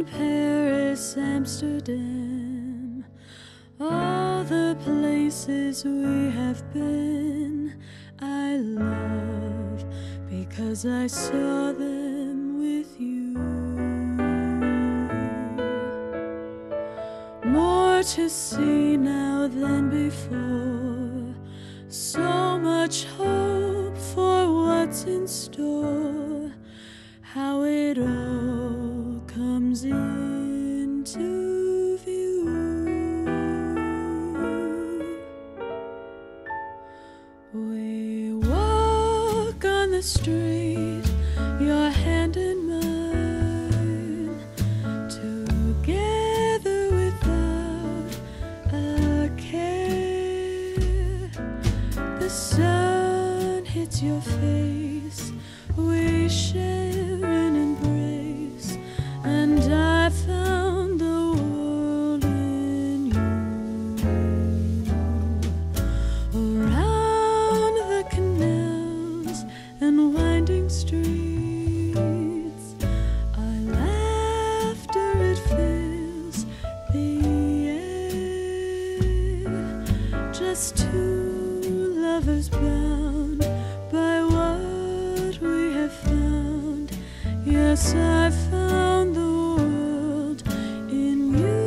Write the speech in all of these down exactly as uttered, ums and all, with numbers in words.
London, Paris, Amsterdam, all the places we have been, I love because I saw them with you. More to see now than before, so much hope for what's in store, how it all comes into view. We walk on the street, your hand in mine, together without a care. The sun hits your face, we share an embrace, and I found the world in you. Around the canals and winding streets, our laughter, it fills the air. Just two lovers bound by what we have found. Yes, I found the world in you.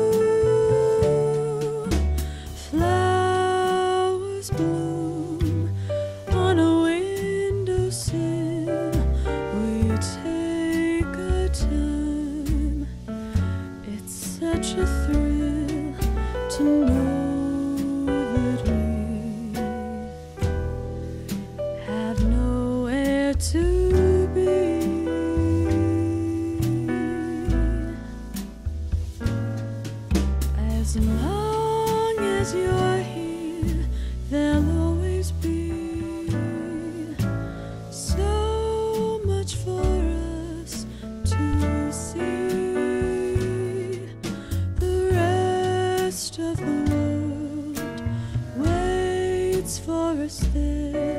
Flowers bloom on a windowsill. We take our time. It's such a thrill to know that we have nowhere to be. As long as you're here, there'll always be so much for us to see. The rest of the world waits for us there.